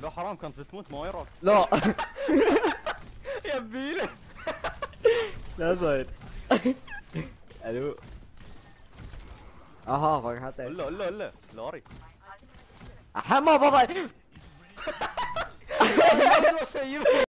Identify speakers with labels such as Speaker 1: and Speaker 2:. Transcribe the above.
Speaker 1: لا حرام كانت بتموت مويرا.
Speaker 2: لا
Speaker 1: يا بيله.
Speaker 2: لا صاير. الو اها فقحتك
Speaker 1: الا لوري.
Speaker 2: حما بابا.